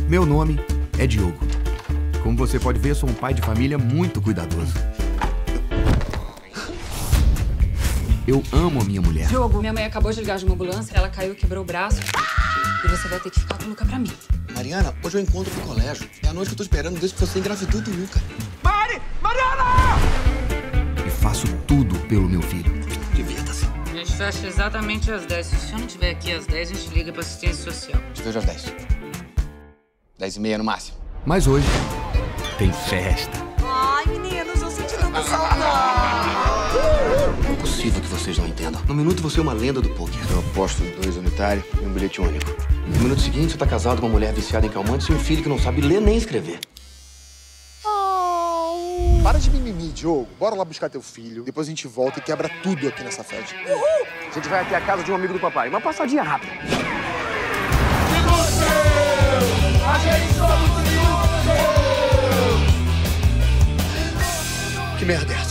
Meu nome é Diogo. Como você pode ver, sou um pai de família muito cuidadoso. Eu amo a minha mulher. Diogo, minha mãe acabou de ligar de uma ambulância, ela caiu e quebrou o braço. E você vai ter que ficar com o Luca pra mim. Mariana, hoje eu encontro pro colégio. É a noite que eu tô esperando desde que você engravidou do Luca. Mariana! E faço tudo pelo meu filho. Divirta-se. A gente fecha exatamente às 10. Se o senhor não estiver aqui às 10, a gente liga pra assistência social. Te vejo às 10. 10h30 no máximo. Mas hoje tem festa. Ai, meninos, eu senti tanta saudade. Não é possível que vocês não entendam. No minuto você é uma lenda do poker. Eu aposto 2 unitários e um bilhete único. No minuto seguinte você tá casado com uma mulher viciada em calmantes e um filho que não sabe ler nem escrever. Para de mimimi, Diogo. Bora lá buscar teu filho. Depois a gente volta e quebra tudo aqui nessa festa. Uhul! A gente vai até a casa de um amigo do papai. Uma passadinha rápida. Que merda é essa?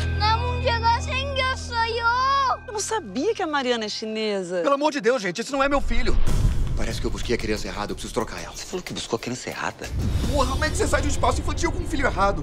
Eu não sabia que a Mariana é chinesa. Pelo amor de Deus, gente, esse não é meu filho. Parece que eu busquei a criança errada, eu preciso trocar ela. Você falou que buscou a criança errada? Porra, como é que você sai de um espaço infantil com um filho errado?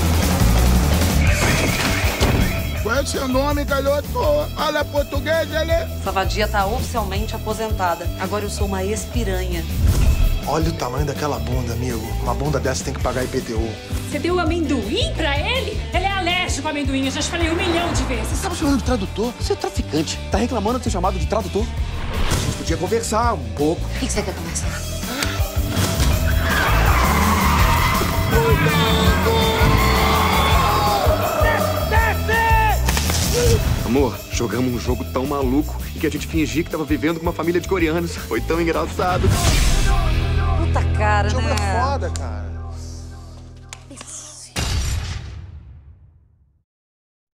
Qual é o seu nome, garoto? Fala português, ele? Sua vadia tá oficialmente aposentada. Agora eu sou uma ex-piranha. Olha o tamanho daquela bunda, amigo. Uma bunda dessa tem que pagar IPTU. Você deu amendoim pra ele? Ele é alérgico a amendoim, eu já te falei 1 milhão de vezes. Você tá me chamando de tradutor? Você é traficante. Tá reclamando de ser chamado de tradutor? A gente podia conversar um pouco. O que você quer conversar? Amor, jogamos um jogo tão maluco e que a gente fingia que tava vivendo com uma família de coreanos. Foi tão engraçado. Puta cara, Diogo né? é foda, cara.